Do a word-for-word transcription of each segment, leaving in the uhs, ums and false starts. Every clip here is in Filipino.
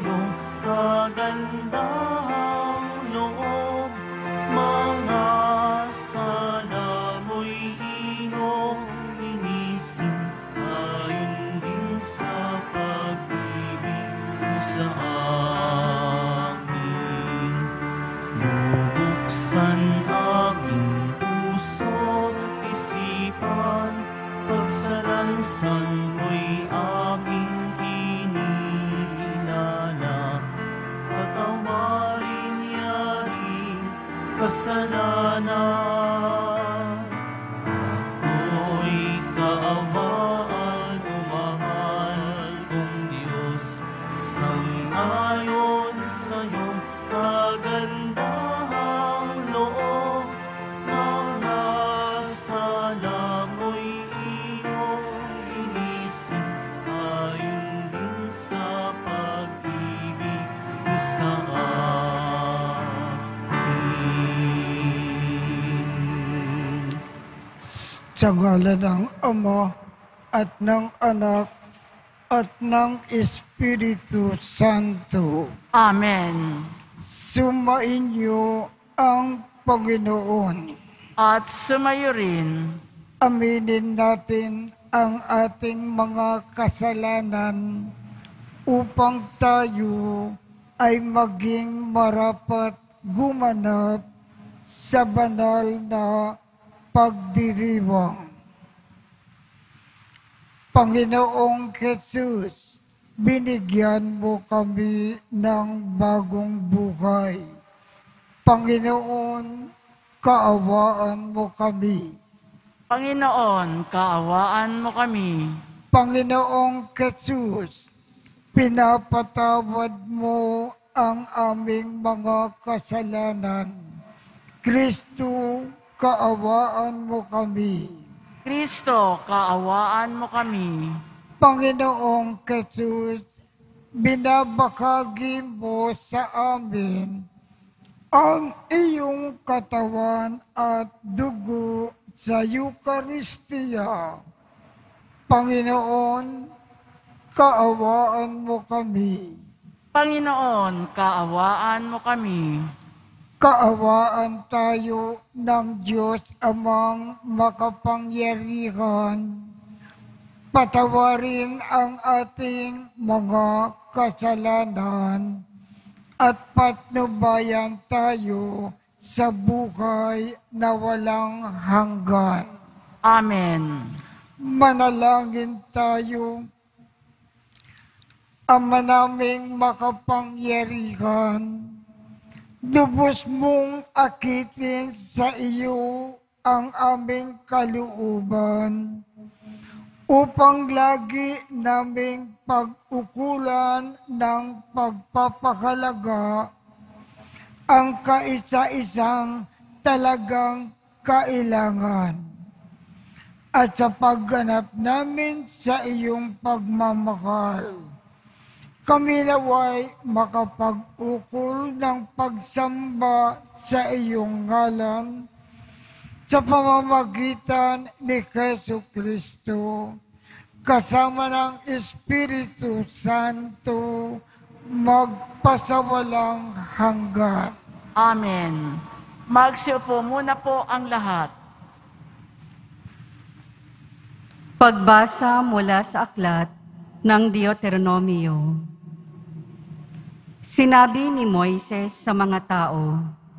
iyong kagandahang loob. Mga sala mo'y iyong linisin, ayon din sa pag-ibig mo sa amin. Bubuksan aking puso't isipan, pagsalansan ko'y aming kinikilala. Patawarin yaring kasalanan, ako'y kaawaan o mahal kong Diyos. Sangayon sa'yong kagandahang loob, mga sala mo'y iyong linisin, ayon din sa pag-ibig mo sa amin. Sa ngalan ng Ama at ng Anak at ng Espiritu Santo. Amen. Sumainyo ang Panginoon. At sumayo rin. Aminin natin ang ating mga kasalanan upang tayo ay maging marapat gumanap sa banal na pagdiriwang. Panginoong Jesus, binigyan mo kami ng bagong buhay. Panginoon, kaawaan mo kami. Panginoon, kaawaan mo kami. Panginoong Jesus, pinapatawad mo ang aming mga kasalanan. Kristo, kaawaan mo kami. Kristo, kaawaan mo kami. Panginoong Jesus, binabahagi mo sa amin ang iyong katawan at dugo sa Eucharistia. Panginoon, kaawaan mo kami. Panginoon, kaawaan mo kami. Kaawaan tayo ng Diyos Amang makapangyarihan. Patawarin ang ating mga kasalanan at patnubayan tayo sa buhay na walang hanggan. Amen. Manalangin tayo. Ama naming makapangyarihan, lubos mong akitin sa iyo ang aming kalooban upang lagi naming pag-ukulan ng pagpapahalaga ang kaisa-isang talagang kailangan at sa pagganap namin sa iyong pagmamahal. Kami naway makapag-ukol ng pagsamba sa iyong ngalan sa pamamagitan ni Jesu Kristo, kasama ng Espiritu Santo, magpasawalang hanggan. Amen. Magsiupo muna po ang lahat. Pagbasa mula sa aklat ng Deuteronomio. Sinabi ni Moises sa mga tao,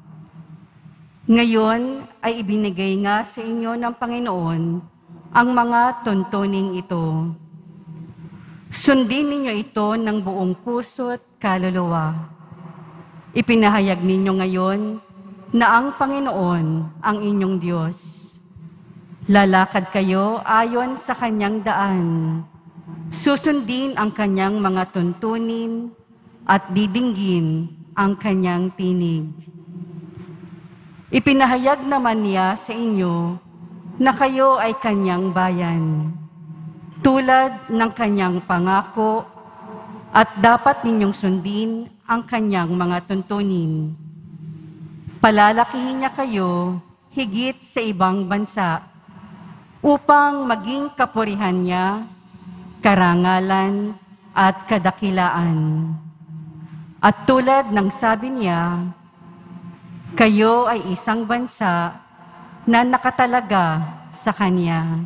"Ngayon ay ibinigay nga sa inyo ng Panginoon ang mga tuntuning ito. Sundin ninyo ito ng buong puso't kaluluwa. Ipinahayag ninyo ngayon na ang Panginoon ang inyong Diyos. Lalakad kayo ayon sa kanyang daan. Susundin ang kanyang mga tuntunin at didinggin ang kanyang tinig. Ipinahayag naman niya sa inyo na kayo ay kanyang bayan, tulad ng kanyang pangako, at dapat ninyong sundin ang kanyang mga tuntunin. Palalakihin niya kayo higit sa ibang bansa upang maging kapurihan niya, karangalan at kadakilaan. At tulad ng sabi niya, kayo ay isang bansa na nakatalaga sa Kanya.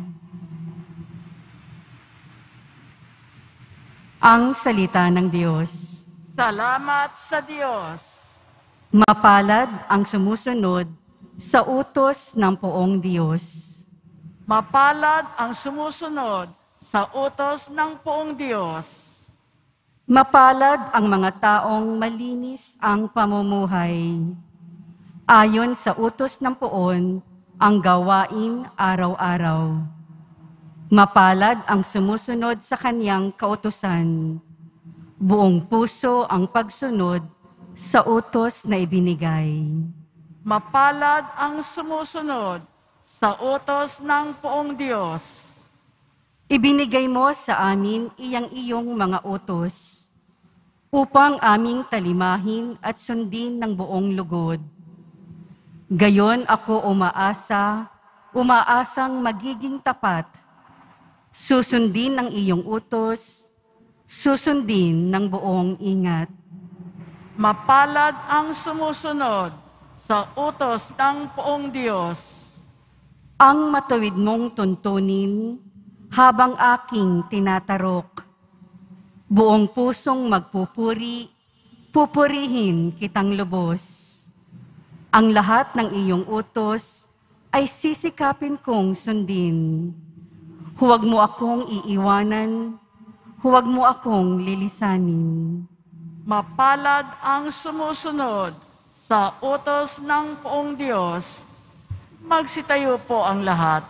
Ang salita ng Diyos. Salamat sa Diyos. Mapalad ang sumusunod sa utos ng poong Diyos. Mapalad ang sumusunod sa utos ng poong Diyos. Mapalad ang mga taong malinis ang pamumuhay. Ayon sa utos ng poon, ang gawain araw-araw. Mapalad ang sumusunod sa kanyang kautusan. Buong puso ang pagsunod sa utos na ibinigay. Mapalad ang sumusunod sa utos ng poong Diyos. Ibinigay mo sa amin iyang iyong mga utos upang aming talimahin at sundin ng buong lugod. Gayon ako umaasa, umaasang magiging tapat, susundin ng iyong utos, susundin ng buong ingat. Mapalad ang sumusunod sa utos ng poong Diyos. Ang matuwid mong tuntunin habang aking tinatarok. Buong pusong magpupuri, pupurihin kitang lubos. Ang lahat ng iyong utos ay sisikapin kong sundin. Huwag mo akong iiwanan, huwag mo akong lilisanin. Mapalad ang sumusunod sa utos ng poong Diyos. Magsitayo po ang lahat.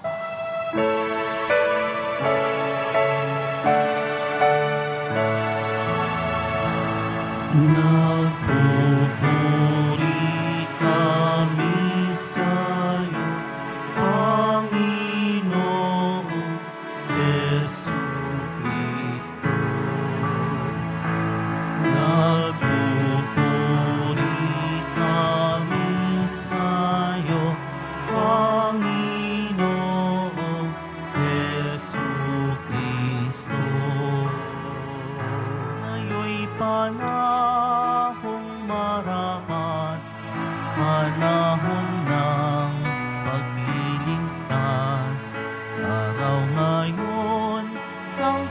Nagpupuri kami sa'yo, Panginoong Jesucristo. Nagpupuri kami sa'yo, Panginoong Jesucristo. Ngayon'y panahong marapat, panahon ng pagliligtas. Araw ngayon ng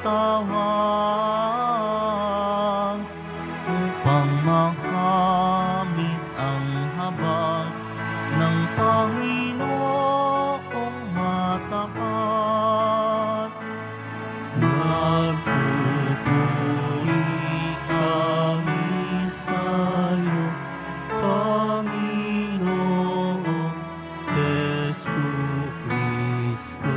pagtawag upang makamit ang habag ng Panginoong matapat. Nagpupuri kami sa'yo, Panginoong Jesucristo.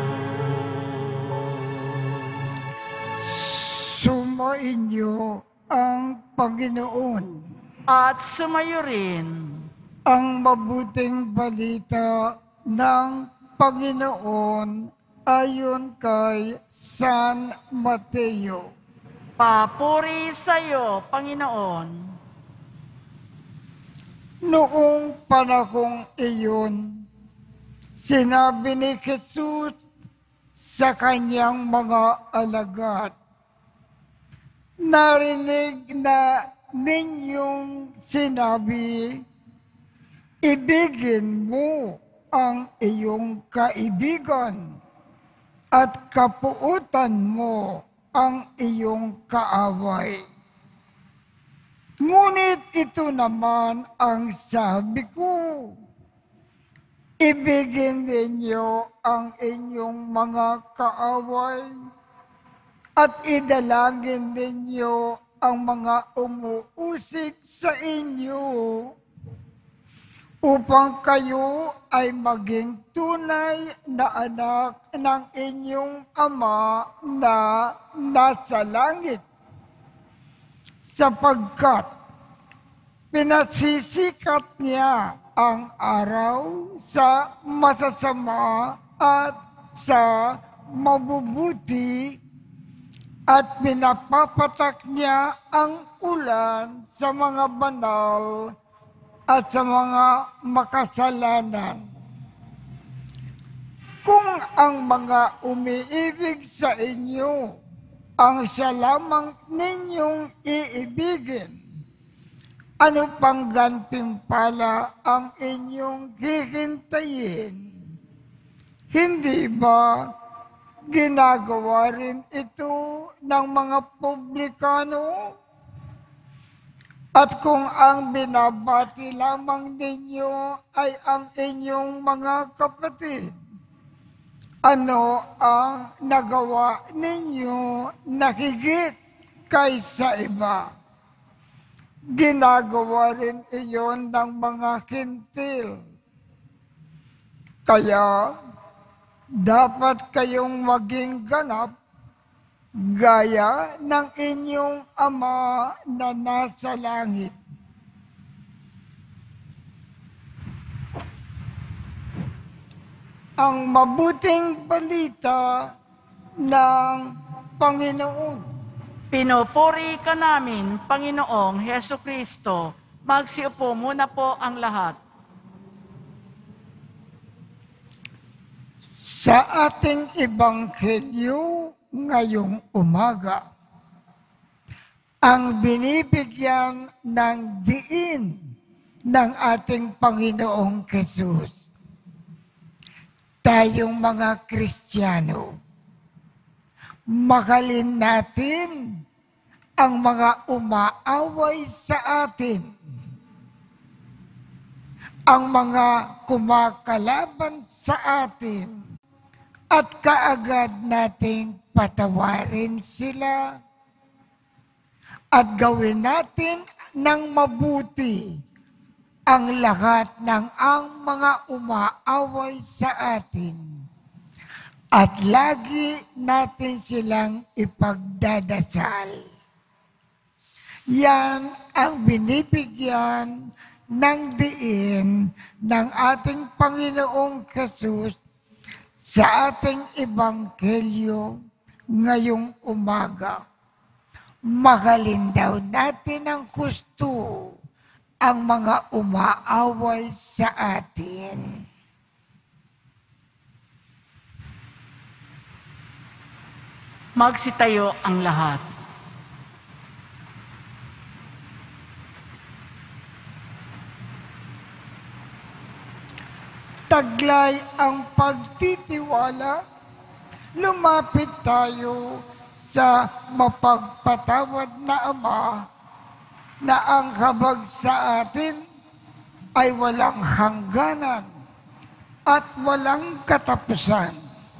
Sumainyo ang Panginoon. At sumayo rin Ang mabuting balita ng Panginoon ayon kay San Mateo. papuri sa iyo, Panginoon. Noong panahong iyon, sinabi ni Jesus sa kanyang mga alagad, narinig na ninyong sinabi, ibigin mo ang iyong kaibigan at kapuutan mo ang iyong kaaway. Ngunit ito naman ang sabi ko, ibigin ninyo ang inyong mga kaaway at idalangin ninyo ang mga umuusig sa inyo upang kayo ay maging tunay na anak ng inyong Ama na nasa langit. Sapagkat pinasisikat niya ang araw sa masasama at sa mabubuti at pinapapatak niya ang ulan sa mga banal at sa mga makasalanan. Kung ang mga umiibig sa inyo ang siya lamang ninyong iibigin, Ano pang gantimpala ang inyong hihintayin? Hindi ba ginagawa rin ito ng mga publikano? At kung ang binabati lamang ninyo ay ang inyong mga kapatid, ano ang nagawa ninyo na higit kaysa iba? Ginagawa rin iyon ng mga hintil. Kaya, dapat kayong maging ganap gaya ng inyong Ama na nasa langit. Ang mabuting balita ng Panginoon. Pinupuri ka namin, Panginoong Heso Kristo. Magsiupo muna po ang lahat. Sa ating ebanghelyo ngayong umaga, ang binibigyan ng diin ng ating Panginoong Jesus, tayong mga Kristiyano, mahalin natin ang mga umaaway sa atin, ang mga kumakalaban sa atin, at kaagad nating patawarin sila at gawin natin ng mabuti ang lahat ng ang mga umaaway sa atin at lagi natin silang ipagdadasal. Yan ang binibigyan ng diin ng ating Panginoong Jesus sa ating ebanghelyo ngayong umaga. Mahalin daw natin ng husto ang mga umaaway sa atin. Magsitayo ang lahat. Taglay ang pagtitiwala, lumapit tayo sa mapagpatawad na Ama na ang habag sa atin ay walang hangganan at walang katapusan.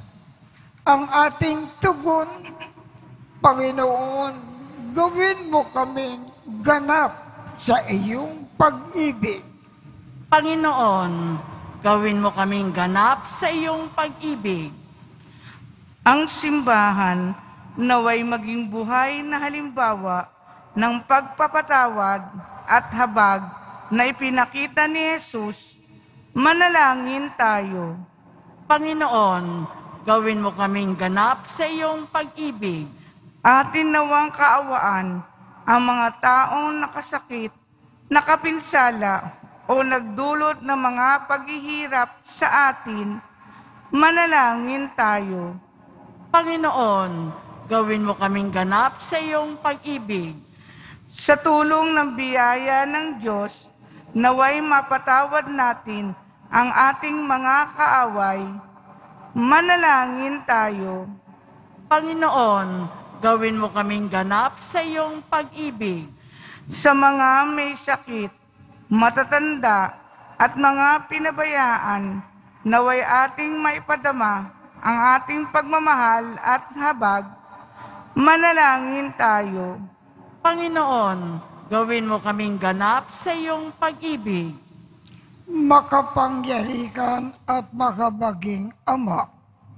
Ang ating tugon, Panginoon, gawin mo kaming ganap sa iyong pag-ibig. Panginoon, gawin mo kaming ganap sa iyong pag-ibig. Ang simbahan naway maging buhay na halimbawa ng pagpapatawad at habag na ipinakita ni Jesus. Manalangin tayo. Panginoon, gawin mo kaming ganap sa iyong pag-ibig. Atin nawang kaawaan ang mga taong nakasakit, nakapinsala, o nagdulot ng mga paghihirap sa atin. Manalangin tayo. Panginoon, gawin mo kaming ganap sa iyong pag-ibig. Sa tulong ng biyaya ng Diyos, naway mapatawad natin ang ating mga kaaway. Manalangin tayo. Panginoon, gawin mo kaming ganap sa iyong pag-ibig. Sa mga may sakit, matatanda, at mga pinabayaan, naway ating maipadama ang ating pagmamahal at habag. Manalangin tayo. Panginoon, gawin mo kaming ganap sa iyong pag-ibig. Makapangyarihan at makabaging Ama,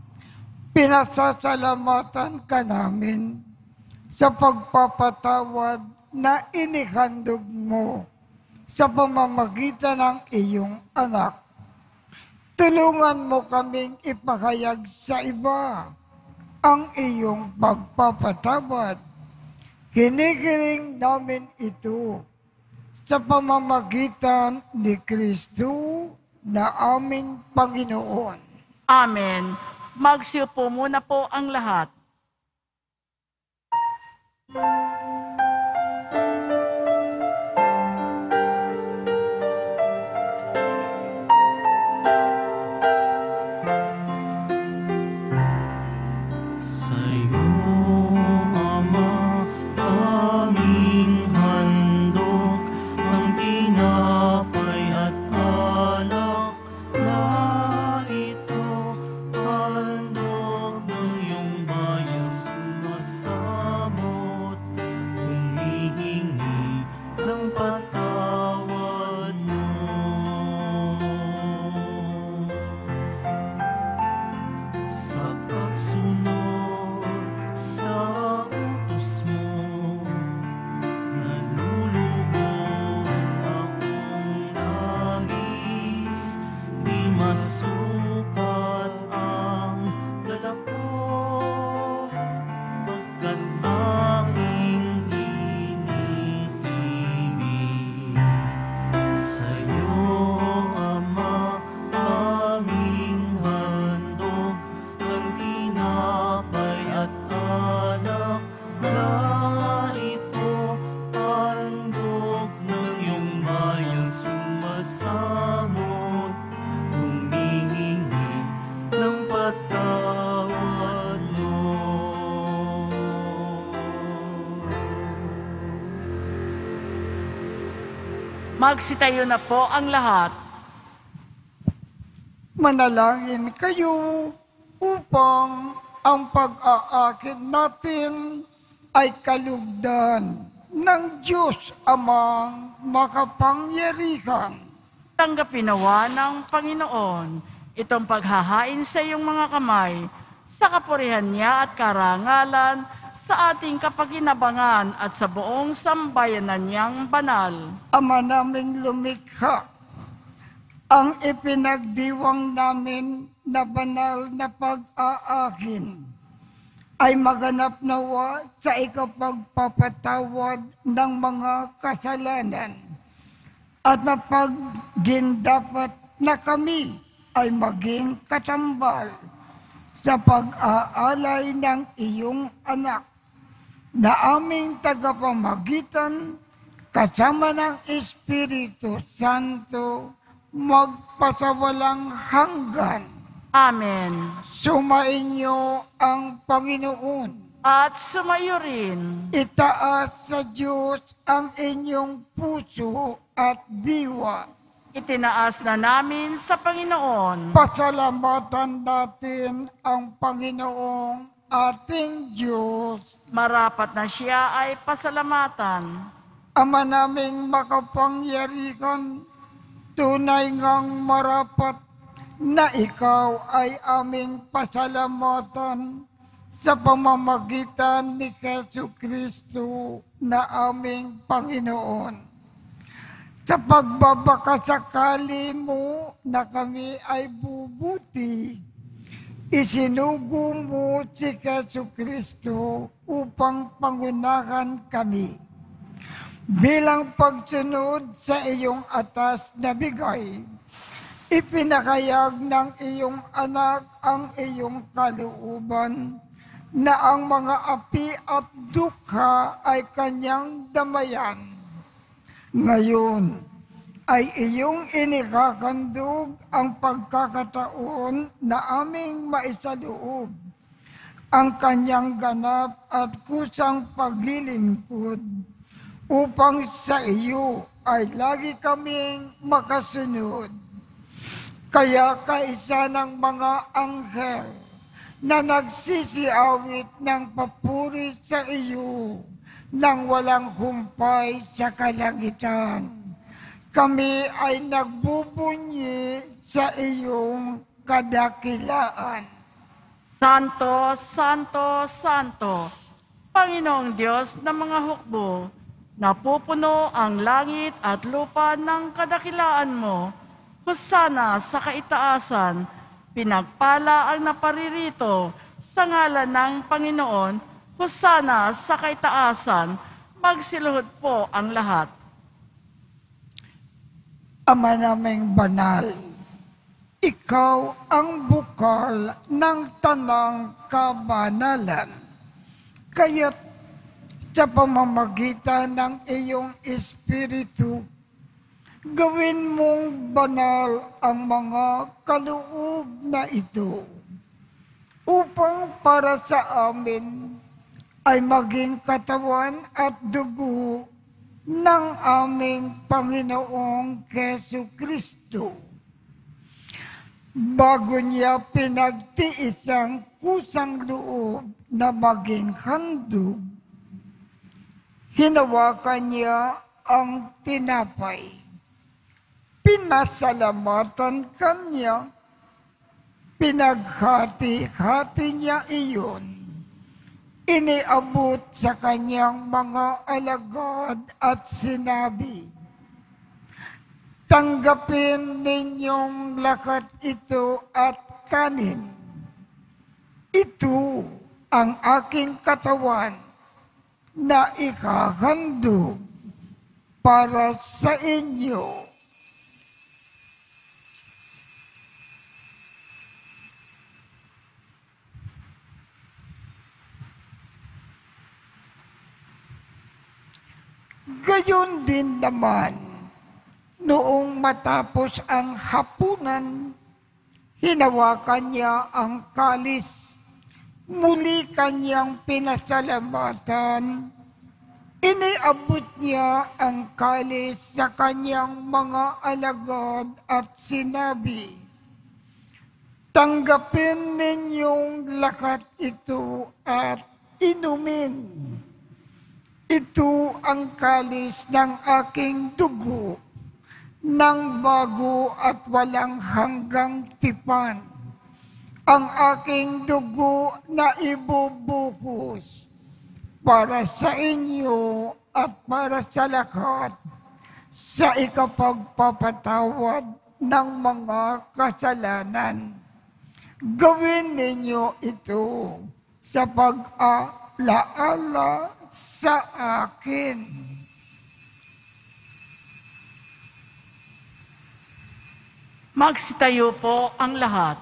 pinasasalamatan ka namin sa pagpapatawad na inihandog mo sa pamamagitan ng iyong anak. Tulungan mo kaming ipahayag sa iba ang iyong pagpapatawad. Hinihiling namin ito sa pamamagitan ni Kristo na aming Panginoon. Amen. Magsiupo muna po ang lahat. ng patawad mo. Sa pagsunod sa utos mo, nalulugod akong nais, di masukat ang dala ko, pagkat aking iniibig. Sa'yo, Ama, aming handog ng tinapay at alak, na ito handog ng iyong bayang sumasamot, humihingi ng patawad mo. Magsitayo na po ang lahat. Manalangin kayo upang ang pag-aakit natin ay kalugdan ng Diyos Amang makapangyarihan. Tanggapin nawa ng Panginoon itong paghahain sa iyong mga kamay sa kapurihan niya at karangalan sa ating kapakinabangan at sa buong sambayanan niyang banal. Ama naming lumikha, ang ipinagdiwang namin na banal na pag-aakin ay maganap nawa sa ikapagpapatawad ng mga kasalanan at mapaggindapat na kami ay maging katambal sa pag-aalay ng iyong anak na aming tagapamagitan kasama ng Espiritu Santo magpasawalang hanggan. Amen. Sumainyo ang Panginoon. At sumayo rin. Itaas sa Diyos ang inyong puso at diwa. Itinaas na namin sa Panginoon. Pasalamatan natin ang Panginoong ating Diyos. Marapat na siya ay pasalamatan. Ama naming makapangyarihan, tunay ngang marapat na ikaw ay aming pasalamatan sa pamamagitan ni Jesucristo na aming Panginoon. Sa pagbabakasakali mo na kami ay bubuti, isinugo mo si Jesucristo upang pangunahan kami. Bilang pagsunod sa iyong atas na bigay, ipinakayag ng iyong anak ang iyong kalooban na ang mga api at dukha ay kanyang damayan. Ngayon ay iyong inikakandog ang pagkakataon na aming maisaloob ang kanyang ganap at kusang paglilingkod upang sa iyo ay lagi kaming makasunod. Kaya kaisa ng mga anghel na nagsisiawit ng papuri sa iyo nang walang humpay sa kalangitan, kami ay nagbubunyi sa iyong kadakilaan. Santo, Santo, Santo, Panginoong Diyos ng mga hukbo, napupuno ang langit at lupa ng kadakilaan mo. Hosana sa kaitaasan, pinagpala ang naparirito sa ngalan ng Panginoon. Hosana sa kaitaasan, magsiluhod po ang lahat. Ama naming banal, ikaw ang bukal ng tanang kabanalan. Kaya't sa pamamagitan ng iyong Espiritu, gawin mong banal ang mga kaloob na ito, upang para sa amin ay maging katawan at dugo ng aming Panginoong Jesucristo. Bago niya pinagtiis ang kusang loob na maging handog, hinawakan niya ang tinapay. Pinasalamatan kanya, pinaghati-hati niya iyon, iniabot sa kanyang mga alagad at sinabi, "Tanggapin ninyong lakat ito at kanin. Ito ang aking katawan na ikahandog para sa inyo." Gayon din naman, noong matapos ang hapunan, hinawakan niya ang kalis, muli kanyang pinasalamatan, iniabot niya ang kalis sa kanyang mga alagad at sinabi, "Tanggapin ninyong lakat ito at inumin. Ito ang kalis ng aking dugo, ng bago at walang hanggang tipan. Ang aking dugo na ibubuhos para sa inyo at para sa lahat sa ikapagpapatawad ng mga kasalanan. Gawin ninyo ito sa pag-alaala sa akin." Magsitayo po ang lahat.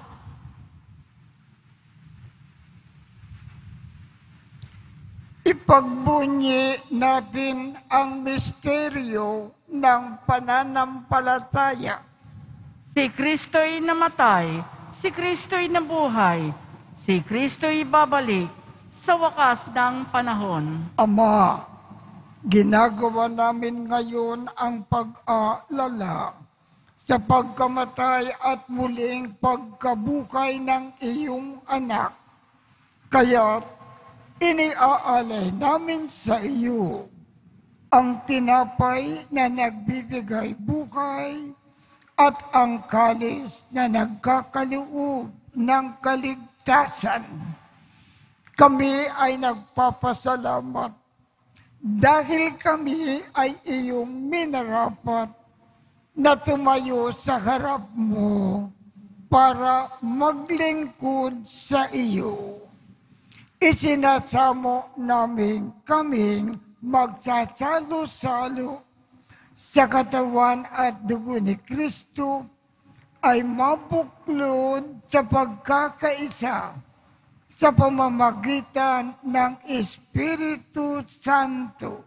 Ipagbunyi natin ang misteryo ng pananampalataya. Si Kristo'y namatay, si Kristo'y nabuhay, si Kristo'y babalik sa wakas ng panahon. Ama, ginagawa namin ngayon ang pag-aalala sa pagkamatay at muling pagkabuhay ng iyong anak. Kaya iniaalay namin sa iyo ang tinapay na nagbibigay buhay at ang kalis na nagkakaloob ng kaligtasan. Kami ay nagpapasalamat dahil kami ay iyong minarapat na tumayo sa harap mo para maglingkod sa iyo. Isinasamo namin kaming magsasalo-salo sa katawan at dugo ni Kristo ay mabuklod sa pagkakaisa sa pamamagitan ng Espiritu Santo.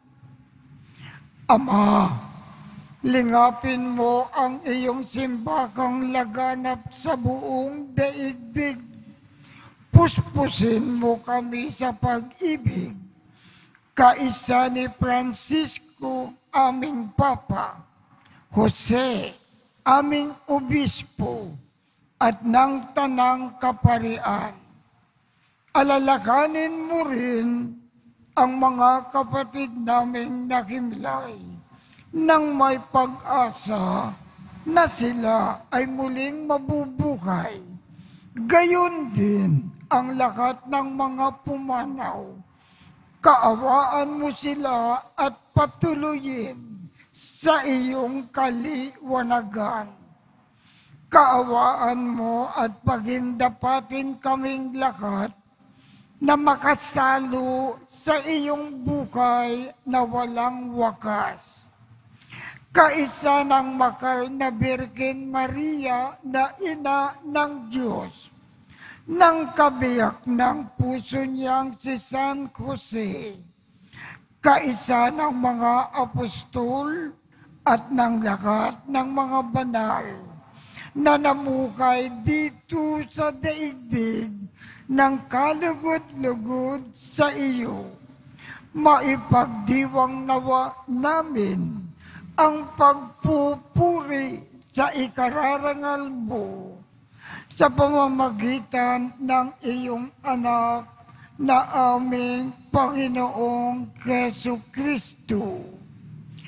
Ama, lingapin mo ang iyong simbakang laganap sa buong daigdig. Puspusin mo kami sa pag-ibig, kaisa ni Francisco, aming Papa, Jose, aming Obispo, at ng Tanang Kaparian. Alalakanin mo rin ang mga kapatid naming nakimlay nang may pag-asa na sila ay muling mabubuhay. Gayon din ang lahat ng mga pumanaw. Kaawaan mo sila at patuloyin sa iyong kaliwanagan. Kaawaan mo at pagindapatin kaming lahat na makasalo sa iyong buhay na walang wakas. Kaisa ng makal na Birhen Maria na ina ng Diyos, ng kabiyak ng puso niyang si San Jose, kaisa ng mga apostol at ng lahat ng mga banal na namuhay dito sa daigdig ng kalugod-lugod sa iyo. Maipagdiwang nawa namin ang pagpupuri sa ikararangal mo sa pamamagitan ng iyong anak na aming Panginoong Jesu Kristo.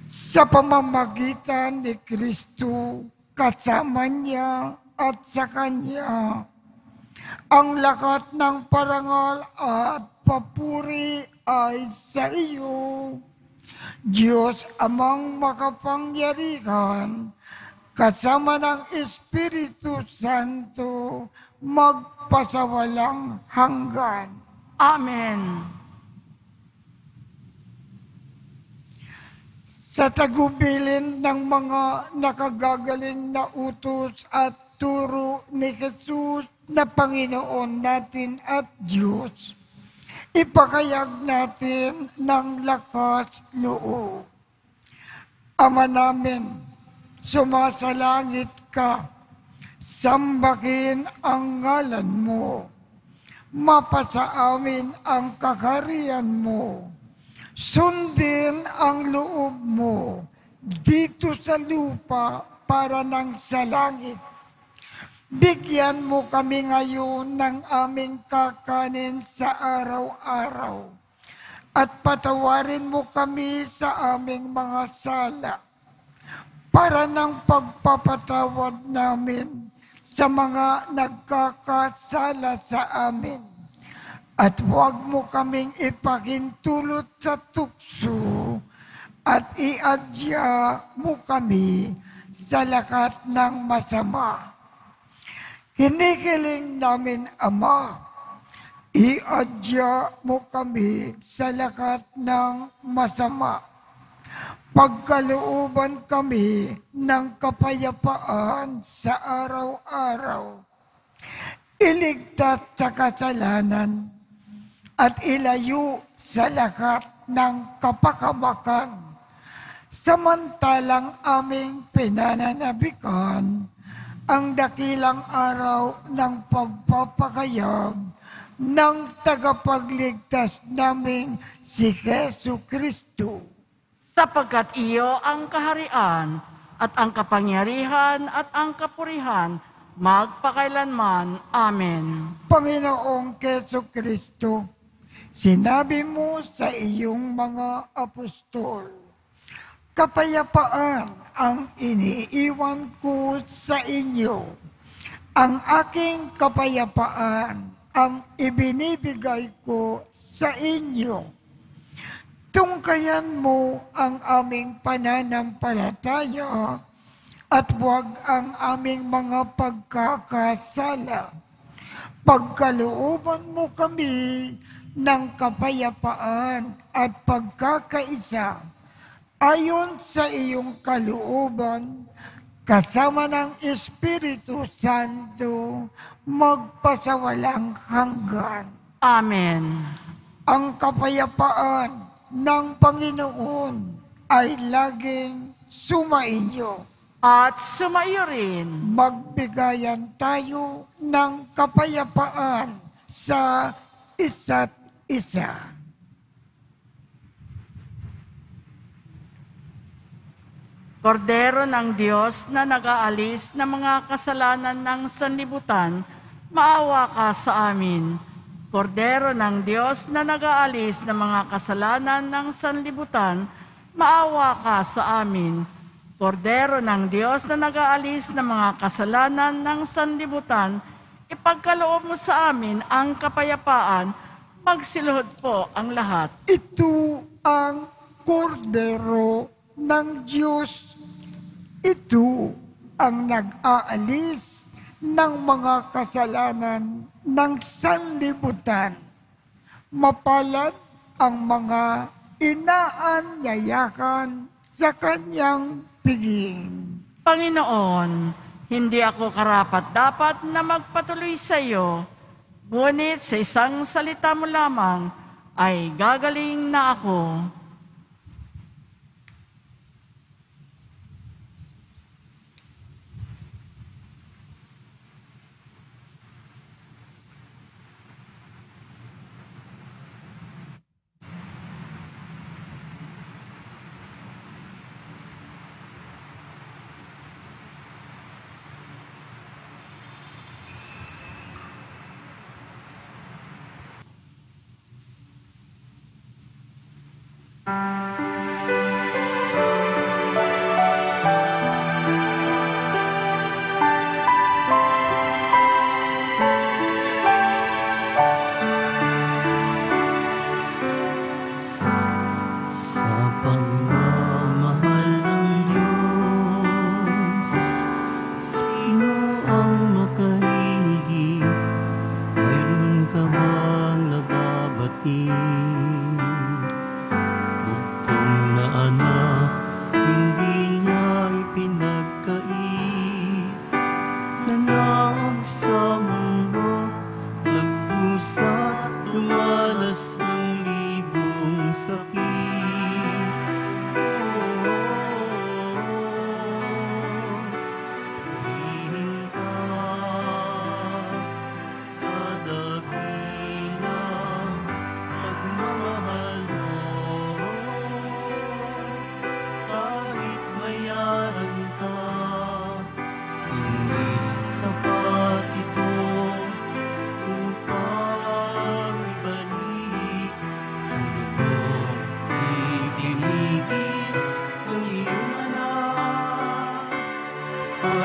sa pamamagitan ni Kristo, kasama niya at sa Kanya, ang lakat ng parangal at papuri ay sa iyo, Diyos Amang makapangyarihan, kasama ng Espiritu Santo, magpasawalang hanggan. Amen. Sa tagubilin ng mga nakagagaling na utos at turo ni Jesus na Panginoon natin at Diyos, ipakayag natin ng lakas loob. Ama namin, sumasalangit ka, sambahin ang ngalan mo, mapasa amin ang kakarian mo, sundin ang loob mo dito sa lupa para nang sa langit. Bigyan mo kami ngayon ng aming kakanin sa araw-araw at patawarin mo kami sa aming mga sala para ng pagpapatawad namin sa mga nagkakasala sa amin. At huwag mo kaming ipakintulot sa tukso at iadya mo kami sa lakat ng masama. Hinihiling namin, Ama, iadya mo kami sa lakat ng masama. Pagkalooban kami ng kapayapaan sa araw-araw. Iligtas sa kasalanan at ilayo sa lahat ng kapakamakan. Samantalang aming pinananabikan ang dakilang araw ng pagpapakayag ng tagapagligtas naming si Jesu Kristo. Sapagkat iyo ang kaharian at ang kapangyarihan at ang kapurihan magpakailanman. Amen. Panginoong Jesu Kristo, sinabi mo sa iyong mga apostol, kapayapaan ang iniiwan ko sa inyo. Ang aking kapayapaan ang ibinibigay ko sa inyo. Tungkayan mo ang aming pananampalataya at huwag ang aming mga pagkakasala. Pagkalooban mo kami ng kapayapaan at pagkakaisa ayon sa iyong kalooban, kasama ng Espiritu Santo, magpasawalang hanggan. Amen. Ang kapayapaan ng Panginoon ay laging sumainyo. At sumaiyo rin. Magbigayan tayo ng kapayapaan sa isa't isa. Kordero ng Diyos na nag-aalis ng mga kasalanan ng sanlibutan, maawa ka sa amin. Kordero ng Diyos na nag-aalis ng mga kasalanan ng sanlibutan, maawa ka sa amin. Kordero ng Diyos na nag-aalis ng mga kasalanan ng sanlibutan, ipagkaloob mo sa amin ang kapayapaan, magsiluhod po ang lahat. Ito ang kordero ng Diyos. Ito ang nag-aalis ng mga kasalanan ng sanlibutan. Mapalad ang mga inaanyayakan sa kanyang piging. Panginoon, hindi ako karapat-dapat na magpatuloy sa iyo, ngunit sa isang salita mo lamang ay gagaling na ako.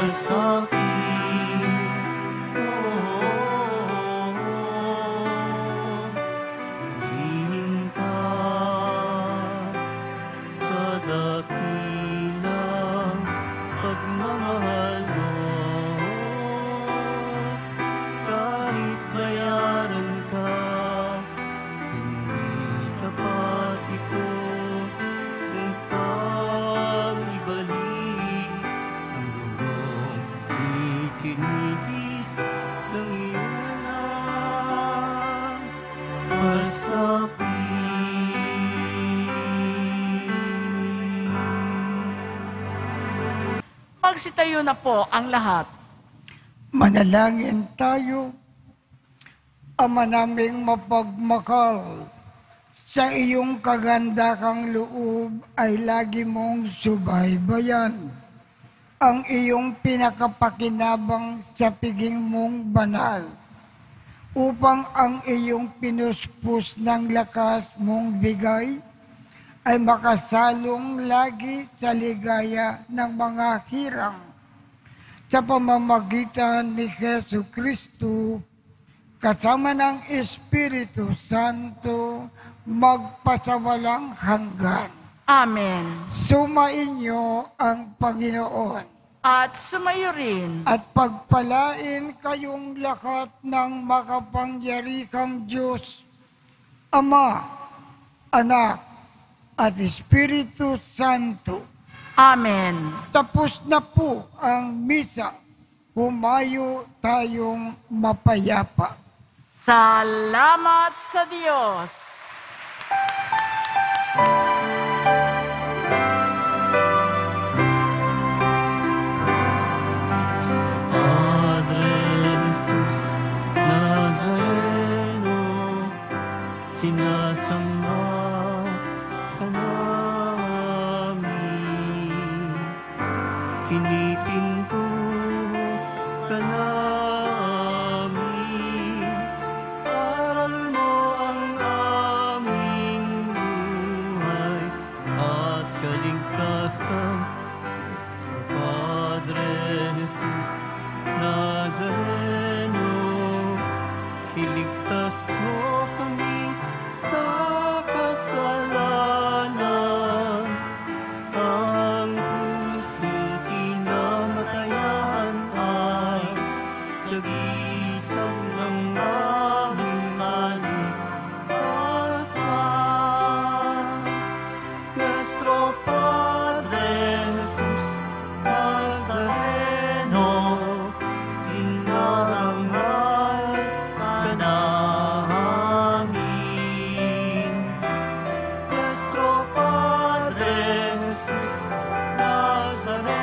masakin. Oh, lihim ka sa dakilang pagmamahal mo. Kahit bayaran ka, hindi sapat ito upang ibalik ang lubong ikinigis ng iyong pasapin. Magsitayo na po ang lahat. Manalangin tayo. Ama naming mapagmakal, sa iyong kagandakang loob ay lagi mong subaybayan ang iyong pinakapakinabang sa piging mong banal, upang ang iyong pinuspos ng lakas mong bigay ay makasalong lagi sa ligaya ng mga hirang. Sa pamamagitan ni Jesu Kristo, kasama ng Espiritu Santo, magpasawalang hanggan. Amen. Sumainyo ang Panginoon At sumayo rin. at pagpalain kayong lahat ng makapangyarihang Diyos, Ama, Anak, at Espiritu Santo. Amen. Tapos na po ang misa. Humayo tayong mapayapa. Salamat sa Diyos. Sa Padre Jesus Nazareno, sinasamba ka namin. Pinipinto ka namin. Aral mo ang aming buhay at kaligtasan. Sa Padre Jesus Nazareno, iligtas mo kami sa kasalanan. Ang pusong pinamatayan ay sagisag ng aming kaligtasan. Nuestro Padre Jesus Nazareno, inarangal ka namin. Nuestro Padre Jesus Nazareno,